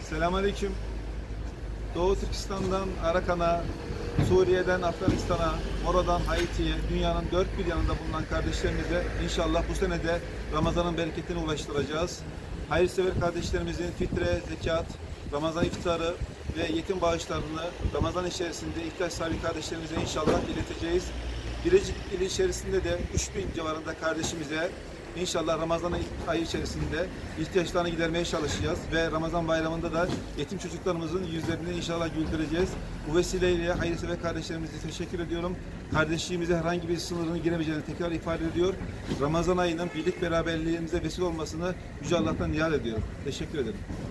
Selamünaleyküm. Doğu Türkistan'dan Arakan'a, Suriye'den Afganistan'a, Mora'dan Haiti'ye, dünyanın dört bir yanında bulunan kardeşlerimize inşallah bu sene de Ramazan'ın bereketini ulaştıracağız. Hayırsever kardeşlerimizin fitre, zekat, Ramazan iftarı ve yetim bağışlarını Ramazan içerisinde ihtiyaç sahibi kardeşlerimize inşallah ileteceğiz. Bilecik ili içerisinde de 3000 civarında kardeşimize İnşallah Ramazan ayı içerisinde ihtiyaçlarını gidermeye çalışacağız ve Ramazan bayramında da yetim çocuklarımızın yüzlerini inşallah güldüreceğiz. Bu vesileyle hayırsever kardeşlerimize teşekkür ediyorum. Kardeşliğimize herhangi bir sınırını giremeyeceğini tekrar ifade ediyor. Ramazan ayının birlik beraberliğimize vesile olmasını Yüce Allah'tan niyaz ediyorum. Teşekkür ederim.